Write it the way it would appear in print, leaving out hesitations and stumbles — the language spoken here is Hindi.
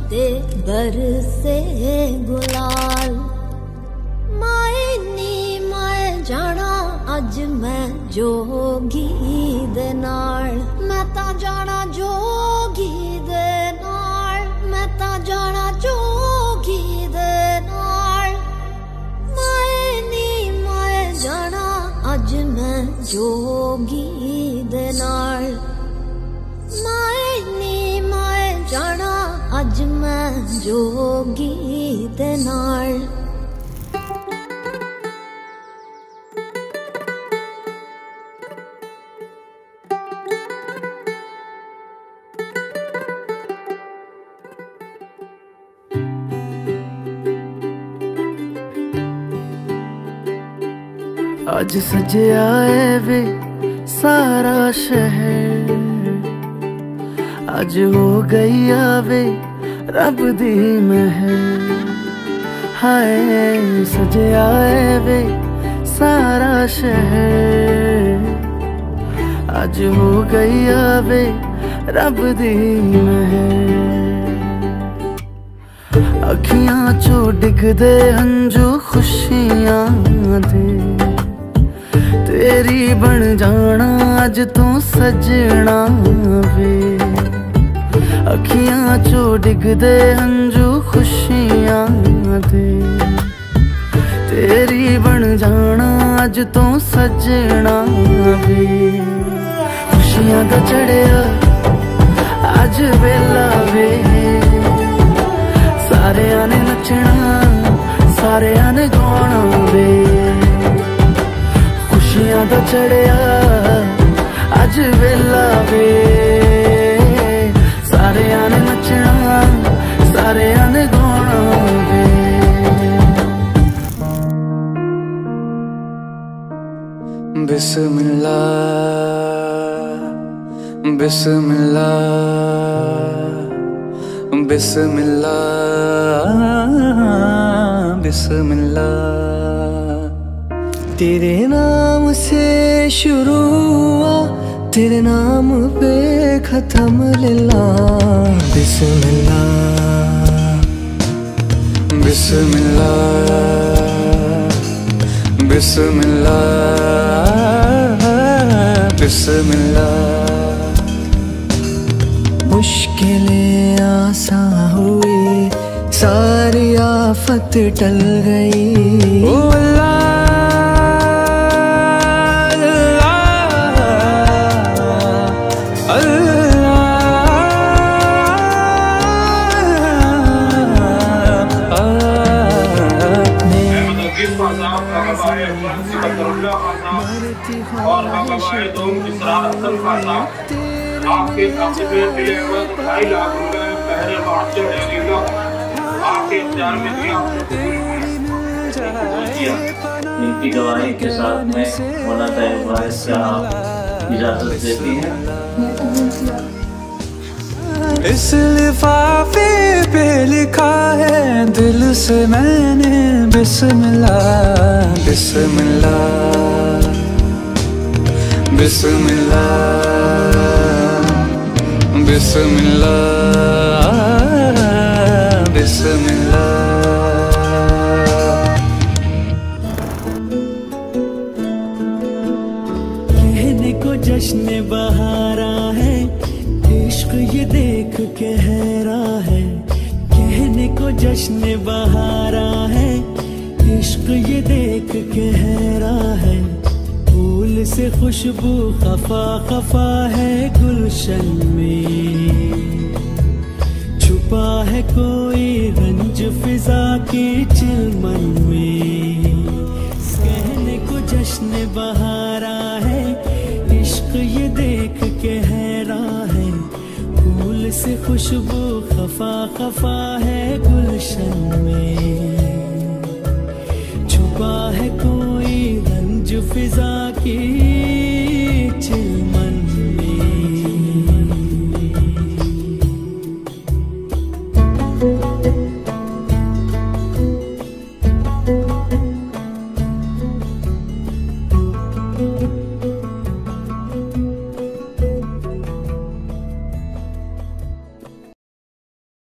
ते बरसे गुलाल। माए नी माए जाना अज मैं जोगी दे नाल, मैं ता जाना जोगी दे नाल, मैं ता जाना जोगी दे नाल। माए नी माए जाना अज मैं जोगी दे नाल, माए नी माए जाना अज मैं जोगी दे नाल। आज सजया है वे सारा शहर, आज हो गई आवे रब दी महर। हाय सजया है वे सारा शहर, आज हो गई आवे रब दी महर। अखियां चो डिगदे हंजू खुशियां दे, तेरी बन जाना अज तू सजना वे। अखियां चो डिगदे हंजू खुशियां दे, तेरी बन जाना अज तू सजना वे। खुशियां दा चढ़िया अज वेला वे, सारेयां ने नचना सारेयां ने गाना वे। खुशियां दा चढ़िया अज वेला वे, सारेयां ने नचना सारेयां ने गाना वे। बिस्मिल्लाह बिस्मिल्लाह बिस्मिल्लाह बिस्मिल्लाह। तेरे नाम से शुरू हुआ, तेरे नाम पे खत्म लिल्लाह। बिस्मिल्लाह बिस्मिल्लाह बिस्मिल्लाह बिस्मिल्लाह। मुश्किलें आसान हुई, सारी आफत टल गई। ओ अल्लाह और आपके ₹2.5 लाख पहले मार्च आपके इख्तियार में दिया। इनकी गवाही के साथ में होना तय हुआ है, क्या आप इजाजत देती हैं? इस लिफाफे पे लिखा है दिल से मैंने बिस्मिल्लाह बिस्मिल्लाह बिस्मिल्लाह बिस्मिल्लाह बिस्मिल्लाह। कहने को जश्न बहारा है, इश्क ये देख के हैरा है। कहने को जश्न बहारा है, इश्क ये देख के हैरा है। फूल से खुशबू खफा खफा है गुलशन में, छुपा है कोई रंज फिजा की चिलमन में। कहने को जश्न बहारा है, इश्क ये देख के हैरा है। फूल से खुशबू खफा खफा है गुलशन में, छुपा है कोई रंज फिजा की